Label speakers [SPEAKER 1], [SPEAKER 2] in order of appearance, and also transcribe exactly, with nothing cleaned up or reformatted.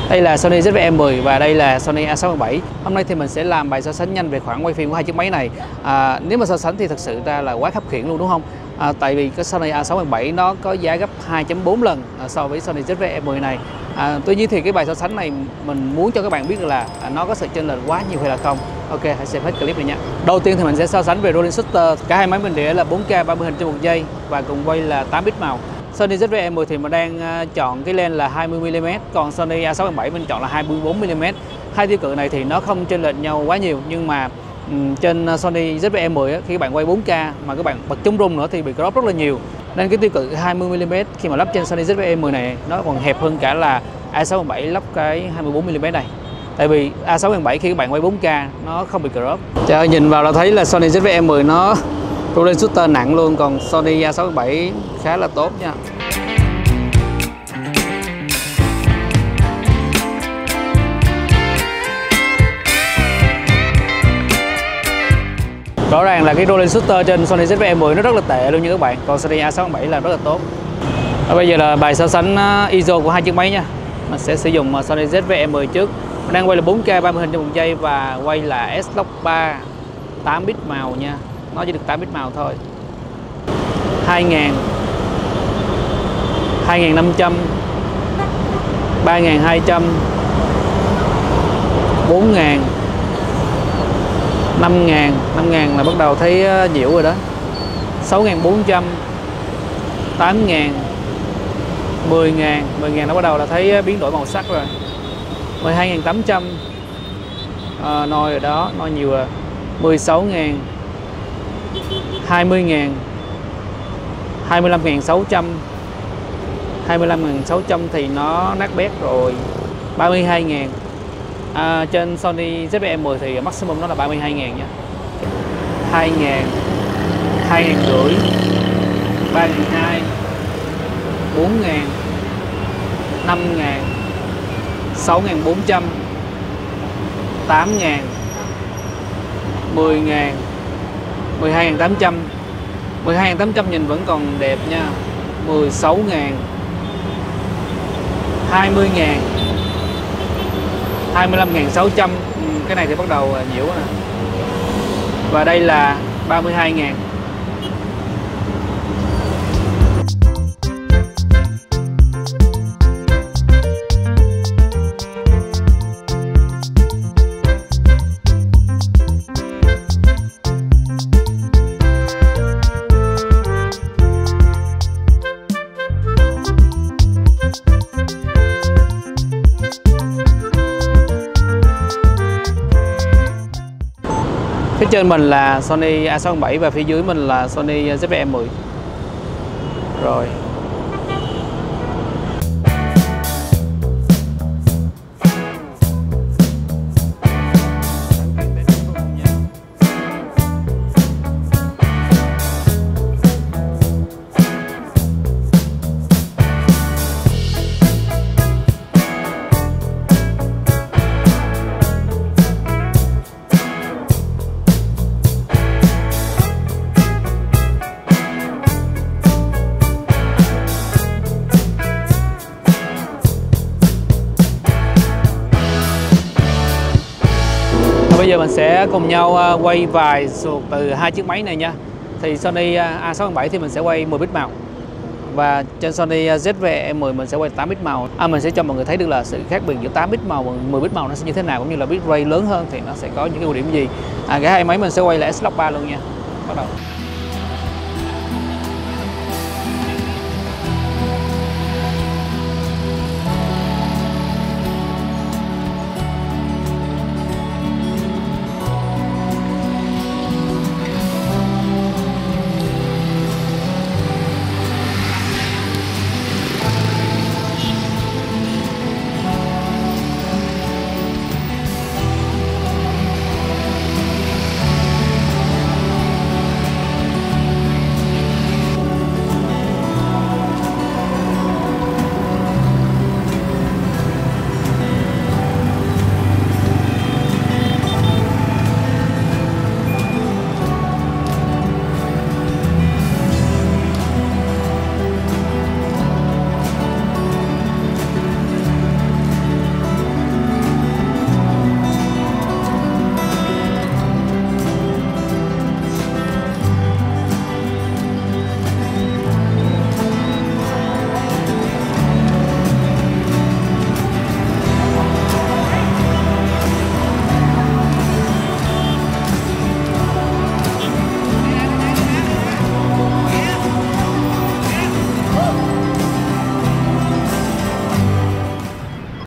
[SPEAKER 1] Đây là Sony Z V E mười và đây là Sony A sáu bảy. Hôm nay thì mình sẽ làm bài so sánh nhanh về khoảng quay phim của hai chiếc máy này. À, nếu mà so sánh thì thật sự ra là quá khập khiễng luôn đúng không? À, tại vì cái Sony A sáu bảy nó có giá gấp hai chấm bốn lần so với Sony Z V E mười này. À, tuy nhiên thì cái bài so sánh này mình muốn cho các bạn biết là nó có sự chênh lệch quá nhiều hay là không. Ok, hãy xem hết clip này nha. Đầu tiên thì mình sẽ so sánh về rolling shutter. Cả hai máy mình để là bốn K ba mươi hình trên một giây và cùng quay là tám bit màu. Sony Z V E mười thì mình đang chọn cái lens là hai mươi mi li mét, còn Sony A sáu bảy mình chọn là hai mươi bốn mi li mét. Hai tiêu cự này thì nó không chênh lệch nhau quá nhiều, nhưng mà um, trên Sony Z V E mười á, khi các bạn quay bốn K mà các bạn bật chống rung nữa thì bị crop rất là nhiều. Nên cái tiêu cự hai mươi mi li mét khi mà lắp trên Sony Z V E mười này nó còn hẹp hơn cả là A sáu bảy lắp cái hai mươi bốn mi li mét này. Tại vì A sáu bảy khi các bạn quay bốn K nó không bị crop. Trời ơi, nhìn vào là thấy là Sony Z V E mười nó rolling shutter nặng luôn, còn Sony A sáu bảy khá là tốt nha. Rõ ràng là cái rolling shutter trên Sony Z V E mười nó rất là tệ luôn nha các bạn, còn Sony A sáu bảy là rất là tốt. Và bây giờ là bài so sánh i ét ô của hai chiếc máy nha. Mình sẽ sử dụng Sony Z V E mười trước. Mình đang quay là bốn K ba mươi hình trên một giây và quay là S-Log ba tám bit màu nha. Nó chỉ được tám bit màu thôi. hai nghìn, hai nghìn năm trăm, ba nghìn hai trăm, bốn nghìn, năm nghìn, năm nghìn là bắt đầu thấy nhiễu rồi đó. sáu nghìn bốn trăm, tám nghìn, mười nghìn, mười nghìn nó bắt đầu là thấy biến đổi màu sắc rồi. mười hai nghìn tám trăm, à, nôi rồi đó, nôi nhiều rồi. mười sáu nghìn, hai mươi nghìn, hai mươi lăm nghìn sáu trăm, hai mươi lăm nghìn sáu trăm thì nó nát bét rồi. ba mươi hai nghìn. À, trên Sony Z V E mười thì maximum nó là ba mươi hai nghìn nha. hai nghìn, hai nghìn rưỡi, ba nghìn hai trăm, bốn nghìn, năm nghìn, sáu nghìn bốn trăm, tám nghìn, mười nghìn, mười hai nghìn tám trăm. mười hai nghìn tám trăm nhìn vẫn còn đẹp nha. mười sáu nghìn, hai mươi nghìn, hai mươi lăm nghìn sáu trăm. Cái này thì bắt đầu nhiễu nè. Và đây là ba mươi hai nghìn. Phía trên mình là Sony A sáu bảy và phía dưới mình là Sony Z V E mười. Rồi. Bây giờ mình sẽ cùng nhau quay vài suột từ hai chiếc máy này nha. Thì Sony A sáu bảy thì mình sẽ quay mười bit màu. Và trên Sony Z V E mười mình sẽ quay tám bit màu. À, mình sẽ cho mọi người thấy được là sự khác biệt giữa tám bit màu và mười bit màu nó sẽ như thế nào, cũng như là bitrate lớn hơn thì nó sẽ có những cái ưu điểm gì. À, cả hai máy mình sẽ quay là S-Log ba luôn nha. Bắt đầu.